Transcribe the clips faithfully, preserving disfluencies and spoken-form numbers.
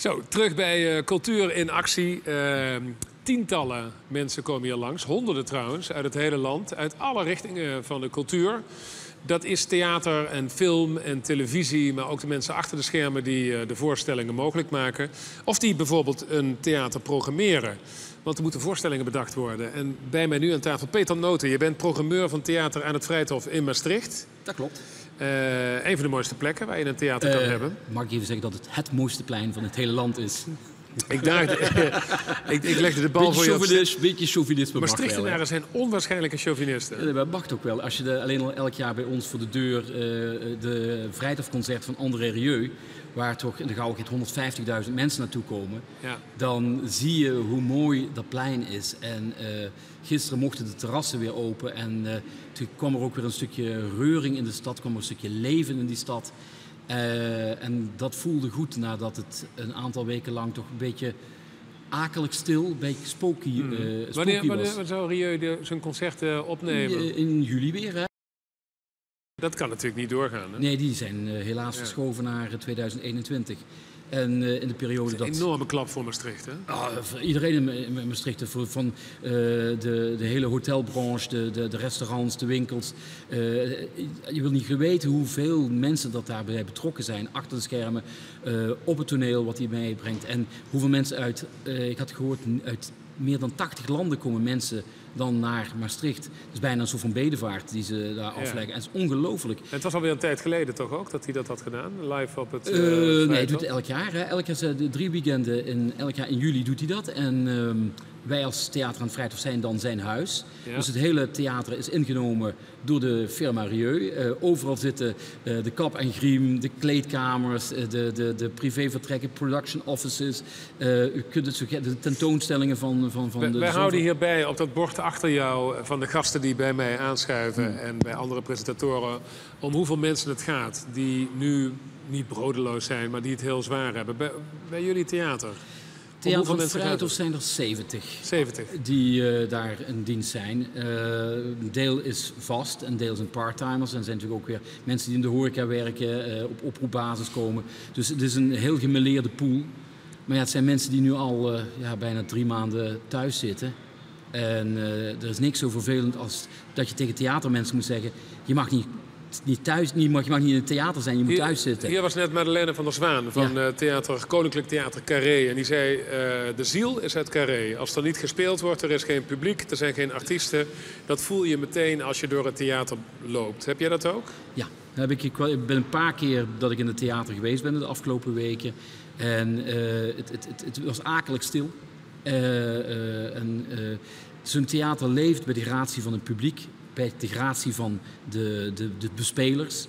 Zo, terug bij uh, Cultuur in Actie. Uh, tientallen mensen komen hier langs, honderden trouwens, uit het hele land. Uit alle richtingen van de cultuur. Dat is theater en film en televisie, maar ook de mensen achter de schermen die uh, de voorstellingen mogelijk maken. Of die bijvoorbeeld een theater programmeren. Want er moeten voorstellingen bedacht worden. En bij mij nu aan tafel Peter Noten. Je bent programmeur van Theater aan het Vrijthof in Maastricht. Dat klopt. Uh, een van de mooiste plekken waar je een theater uh, kan hebben. Mag ik even zeggen dat het het mooiste plein van het hele land is? Ik, dacht, ik, ik legde de bal beetje voor je op. Een beetje chauvinisme. Maastrichtenaren zijn onwaarschijnlijke chauvinisten. Ja, dat mag ook wel. Als je de, alleen al elk jaar bij ons voor de deur uh, de Vrijhofconcert van André Rieu, waar toch in de gauwigheid honderdvijftigduizend mensen naartoe komen, ja. Dan zie je hoe mooi dat plein is. En uh, gisteren mochten de terrassen weer open en uh, toen kwam er ook weer een stukje reuring in de stad, kwam er een stukje leven in die stad. Uh, en dat voelde goed nadat het een aantal weken lang toch een beetje akelig stil, een beetje spooky, uh, spooky wanneer, was. Wanneer zou Rieu zijn concert uh, opnemen? In, in juli weer, hè? Dat kan natuurlijk niet doorgaan, hè? Nee, die zijn uh, helaas ja. verschoven naar tweeduizend eenentwintig. En uh, in de periode dat... Dat is een enorme klap voor Maastricht, hè? Ah, voor iedereen in Maastricht, voor, van uh, de, de hele hotelbranche, de, de, de restaurants, de winkels. Uh, je wil niet weten hoeveel mensen dat daarbij betrokken zijn, achter de schermen, uh, op het toneel wat hij meebrengt. En hoeveel mensen uit, uh, ik had gehoord, uit meer dan tachtig landen komen mensen dan naar Maastricht. Het is bijna een soort van bedevaart die ze daar afleggen. Ja. En het is ongelooflijk. Het was alweer een tijd geleden toch ook dat hij dat had gedaan? Live op het... Uh, uh, nee, hij doet het elk jaar. Hè. Elk jaar, de drie weekenden, in, elk jaar in juli doet hij dat. En uh, wij als Theater aan het Vrijthof zijn dan zijn huis. Ja. Dus het hele theater is ingenomen door de firma Rieu. Uh, overal zitten uh, de kap en griem, de kleedkamers, uh, de, de, de privévertrekken, production offices. Uh, u kunt het zo, de tentoonstellingen van, van, van wij, de... Wij houden hierbij op dat bord achter jou van de gasten die bij mij aanschuiven hmm. en bij andere presentatoren om hoeveel mensen het gaat die nu niet brodeloos zijn, maar die het heel zwaar hebben. Bij, bij jullie theater? Theater aan het Vrijthof zijn er zeventig. zeventig. Die uh, daar in dienst zijn. Uh, een deel is vast, een deel zijn parttimers. En er zijn natuurlijk ook weer mensen die in de horeca werken, uh, op oproepbasis komen. Dus het is een heel gemêleerde pool. Maar ja, het zijn mensen die nu al uh, ja, bijna drie maanden thuis zitten. En uh, er is niks zo vervelend als dat je tegen theatermensen moet zeggen, je mag niet... Niet thuis, niet, mag, je mag niet in het theater zijn, je moet hier, thuis zitten. Hier was net Madeleine van der Zwaan van ja. uh, theater, Koninklijk Theater Carré. En die zei, uh, de ziel is het Carré. Als er niet gespeeld wordt, er is geen publiek, er zijn geen artiesten. Dat voel je meteen als je door het theater loopt. Heb jij dat ook? Ja, heb ik, ik ben een paar keer dat ik in het theater geweest ben de afgelopen weken. En uh, het, het, het, het was akelig stil. Uh, uh, en, uh, zo'n theater leeft bij de gratie van het publiek. Bij de gratie van de, de, de bespelers.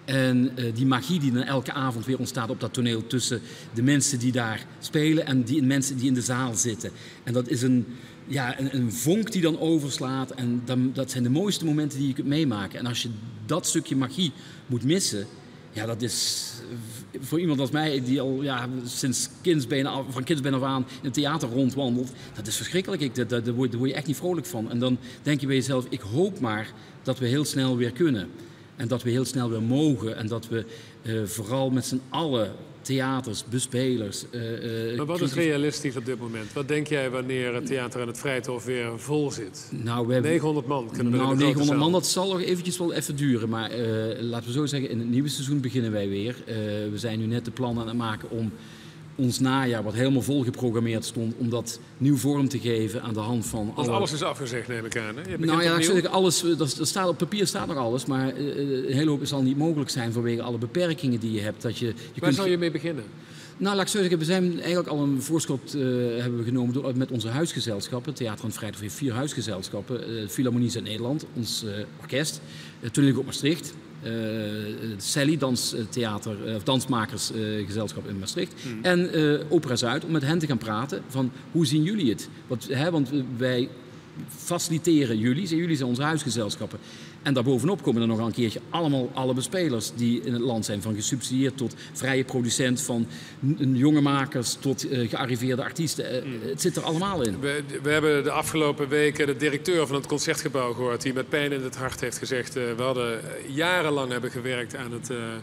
En uh, die magie die dan elke avond weer ontstaat op dat toneel tussen de mensen die daar spelen en die mensen die in de zaal zitten. En dat is een, ja, een, een vonk die dan overslaat en dan, dat zijn de mooiste momenten die je kunt meemaken. En als je dat stukje magie moet missen, ja, dat is voor iemand als mij die al ja, sinds kindsbeen af, van kindsbeen af aan in het theater rondwandelt, dat is verschrikkelijk. Ik, dat, dat, daar, word, daar word je echt niet vrolijk van. En dan denk je bij jezelf, ik hoop maar dat we heel snel weer kunnen. En dat we heel snel weer mogen. En dat we uh, vooral met z'n allen, theaters, bespelers... Uh, uh, maar wat is realistisch op dit moment? Wat denk jij wanneer het theater aan het Vrijthof weer vol zit? Nou, we hebben, negenhonderd man kunnen we Nou, negenhonderd man, dat zal nog eventjes wel even duren. Maar uh, laten we zo zeggen, in het nieuwe seizoen beginnen wij weer. Uh, we zijn nu net de plannen aan het maken om ons najaar, wat helemaal vol geprogrammeerd stond, om dat nieuw vorm te geven aan de hand van... Want alle... alles is afgezegd, neem ik aan. Hè? Je nou ja, ik zeg, alles, dat staat, op papier staat nog alles, maar uh, een hele hoop zal niet mogelijk zijn vanwege alle beperkingen die je hebt. Dat je, je Waar kunt... zou je mee beginnen? Nou, laat ik zo zeggen, we zijn eigenlijk al een voorschot uh, hebben we genomen door, met onze huisgezelschappen. Theater aan het Vrijthof heeft vier huisgezelschappen. Uh, Philharmonie Zuid-Nederland, ons uh, orkest, uh, Toneel Maastricht. Uh, Sally, danstheater, uh, dansmakersgezelschap uh, in Maastricht. Hmm. En uh, Opera Zuid, om met hen te gaan praten van hoe zien jullie het? Want, hè, want wij faciliteren jullie, jullie zijn onze huisgezelschappen. En daarbovenop komen er nog een keertje allemaal alle bespelers die in het land zijn. Van gesubsidieerd tot vrije producent, van jonge makers tot uh, gearriveerde artiesten. Uh, het zit er allemaal in. We, we hebben de afgelopen weken de directeur van het Concertgebouw gehoord die met pijn in het hart heeft gezegd, uh, we hadden jarenlang hebben gewerkt aan het, uh,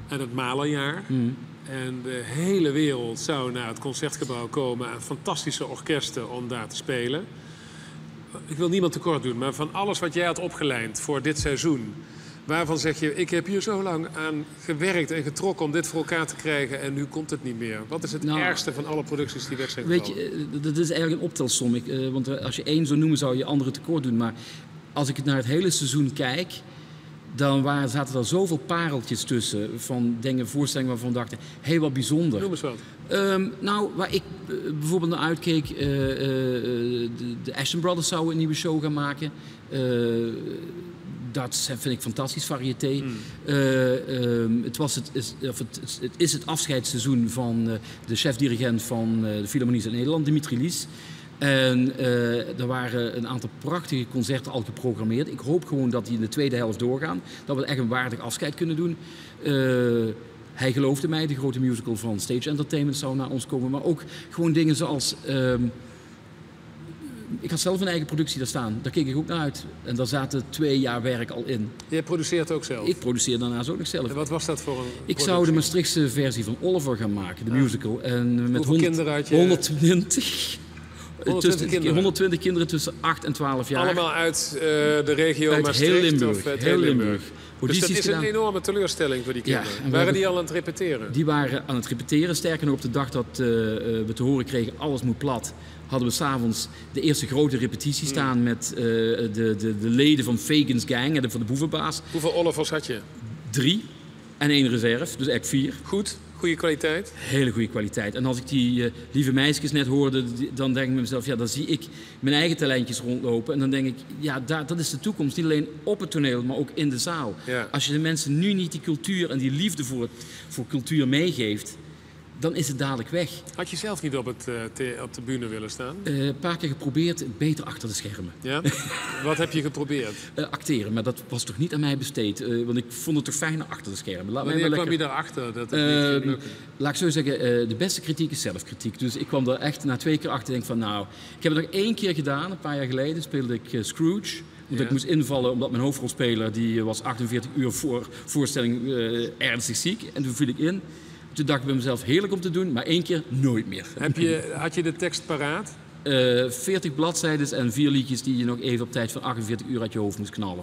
en het Malerjaar. Mm. En de hele wereld zou naar het Concertgebouw komen en fantastische orkesten om daar te spelen. Ik wil niemand tekort doen, maar van alles wat jij had opgelijnd voor dit seizoen, waarvan zeg je, ik heb hier zo lang aan gewerkt en getrokken om dit voor elkaar te krijgen en nu komt het niet meer. Wat is het nou, ergste van alle producties die weg zijn weet gekomen? je, dat is eigenlijk een optelsom. Ik, uh, want als je één zou noemen, zou je andere tekort doen. Maar als ik naar het hele seizoen kijk, dan waren, zaten er zoveel pareltjes tussen van dingen, voorstellingen waarvan we dachten, heel wat bijzonder. Noem eens wat. Um, nou, waar ik uh, bijvoorbeeld naar uitkeek, uh, uh, de, de Ashton Brothers zouden een nieuwe show gaan maken. Uh, dat vind ik fantastisch, variété. Mm. Uh, um, het, was het, is, of het, het is het afscheidsseizoen van uh, de chef-dirigent van uh, de Philharmonie in Nederland, Dimitri Lies. En uh, er waren een aantal prachtige concerten al geprogrammeerd. Ik hoop gewoon dat die in de tweede helft doorgaan. Dat we echt een waardig afscheid kunnen doen. Uh, hij geloofde mij, de grote musical van Stage Entertainment zou naar ons komen. Maar ook gewoon dingen zoals... Uh, ik had zelf een eigen productie daar staan. Daar keek ik ook naar uit. En daar zaten twee jaar werk al in. Jij produceert ook zelf? Ik produceer daarnaast ook nog zelf. En wat was dat voor een Ik productie? zou de Maastrichtse versie van Oliver gaan maken, de ah. musical. En met Hoeveel honderd, kinderen had je? honderdtwintig. honderdtwintig kinderen. honderdtwintig kinderen tussen acht en twaalf jaar. Allemaal uit uh, de regio uit Maastricht? Heel Limburg. Of uit heel Limburg. Limburg. Dus dat is gedaan. een enorme teleurstelling voor die kinderen. Ja, waren hebben, die al aan het repeteren? Die waren aan het repeteren. Sterker nog, op de dag dat uh, we te horen kregen, alles moet plat, hadden we s'avonds de eerste grote repetitie staan hmm. met uh, de, de, de leden van Fagin's Gang en van de boevenbaas. Hoeveel Olivers had je? Drie en één reserve, dus eigenlijk vier. Goed? Goede kwaliteit? Hele goede kwaliteit. En als ik die uh, lieve meisjes net hoorde, die, dan denk ik bij mezelf, ja, dan zie ik mijn eigen talentjes rondlopen. En dan denk ik, ja, daar, dat is de toekomst. Niet alleen op het toneel, maar ook in de zaal. Ja. Als je de mensen nu niet die cultuur en die liefde voor, het, voor cultuur meegeeft, dan is het dadelijk weg. Had je zelf niet op, het, uh, te, op de bühne willen staan? Uh, een paar keer geprobeerd, beter achter de schermen. Ja? Wat heb je geprobeerd? Uh, acteren, maar dat was toch niet aan mij besteed. Uh, want ik vond het toch fijner achter de schermen. Laat Wanneer mij kwam lekker... je daarachter dat het uh, niet ging? Laat ik zo zeggen, uh, de beste kritiek is zelfkritiek. Dus ik kwam er echt na twee keer achter en denk van nou... Ik heb het nog één keer gedaan, een paar jaar geleden speelde ik uh, Scrooge. Want ja. ik moest invallen omdat mijn hoofdrolspeler, die was achtenveertig uur voor voorstelling uh, ernstig ziek. En toen viel ik in. Toen dacht ik bij mezelf, heerlijk om te doen, maar één keer nooit meer. Heb je, had je de tekst paraat? Uh, veertig bladzijden en vier liedjes die je nog even op tijd van achtenveertig uur uit je hoofd moest knallen.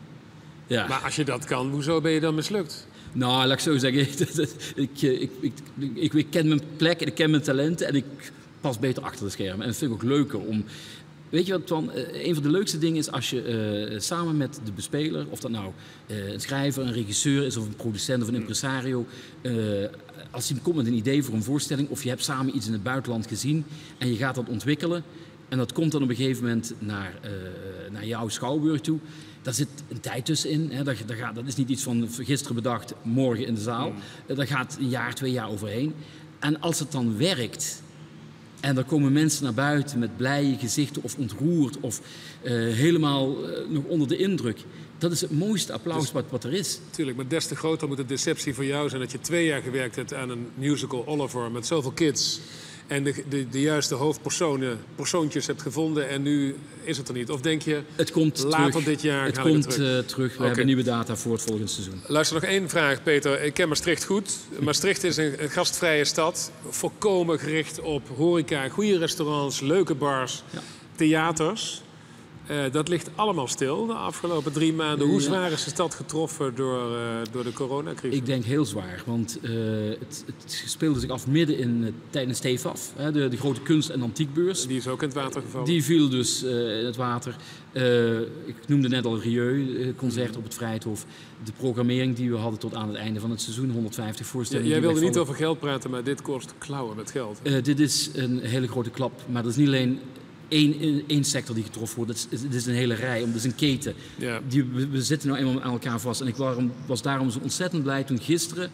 Ja. Maar als je dat kan, hoezo ben je dan mislukt? Nou, laat ik zo zeggen. ik, ik, ik, ik, ik ken mijn plek en ik ken mijn talenten en ik pas beter achter de schermen. En dat vind ik ook leuker om... Weet je wat, Twan? Een van de leukste dingen is als je uh, samen met de bespeler, of dat nou uh, een schrijver, een regisseur is of een producent of een impresario, uh, als hij komt met een idee voor een voorstelling of je hebt samen iets in het buitenland gezien en je gaat dat ontwikkelen en dat komt dan op een gegeven moment naar, uh, naar jouw schouwburg toe. Daar zit een tijd tussenin. Hè. Dat, dat, gaat, dat is niet iets van gisteren bedacht, morgen in de zaal. Mm. Daar gaat een jaar, twee jaar overheen. En als het dan werkt... En er komen mensen naar buiten met blije gezichten of ontroerd of uh, helemaal uh, nog onder de indruk. Dat is het mooiste applaus dus, wat, wat er is. Tuurlijk, maar des te groter moet de deceptie voor jou zijn dat je twee jaar gewerkt hebt aan een musical Oliver met zoveel kids. En de, de, de juiste hoofdpersonen, persoontjes hebt gevonden en nu is het er niet. Of denk je, het komt later terug. dit jaar het gaan komt we terug? Uh, terug. We okay. hebben nieuwe data voor het volgende seizoen. Luister, nog één vraag, Peter. Ik ken Maastricht goed. Maastricht is een, een gastvrije stad. Volkomen gericht op horeca, goede restaurants, leuke bars, ja. theaters. Uh, dat ligt allemaal stil de afgelopen drie maanden. Hoe zwaar is de stad getroffen door, uh, door de coronacrisis? Ik denk heel zwaar, want uh, het, het speelde zich af midden in, uh, tijdens T E F A F, hè, de, de grote kunst- en antiekbeurs. Die is ook in het water gevallen? Die viel dus uh, in het water. Uh, ik noemde net al Rieu, concert op het Vrijthof. De programmering die we hadden tot aan het einde van het seizoen, honderdvijftig voorstellingen. Ja, jij wilde niet over geld praten, maar dit kost klauwen met geld. Uh, dit is een hele grote klap, maar dat is niet alleen... Eén, één sector die getroffen wordt. Het is, het is een hele rij, het is een keten. Ja. Die, we, we zitten nou eenmaal aan elkaar vast. En ik waarom, was daarom zo ontzettend blij toen gisteren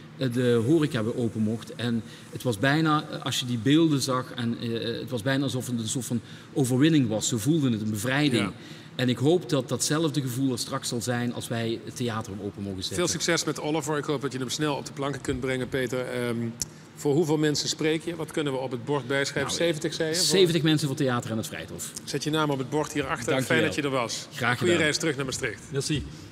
de horeca weer open mocht. En het was bijna, als je die beelden zag, en, uh, het was bijna alsof het een soort van overwinning was. Ze voelden het, een bevrijding. Ja. En ik hoop dat datzelfde gevoel er straks zal zijn als wij het theater open mogen zetten. Veel succes met Oliver. Ik hoop dat je hem snel op de planken kunt brengen, Peter. Um, Voor hoeveel mensen spreek je? Wat kunnen we op het bord bijschrijven? Nou, zeventig, zei je? zeventig mensen voor theater en het Vrijthof. Zet je naam op het bord hierachter. Dank Fijn je dat je er was. Graag gedaan. Goeie reis terug naar Maastricht. Merci.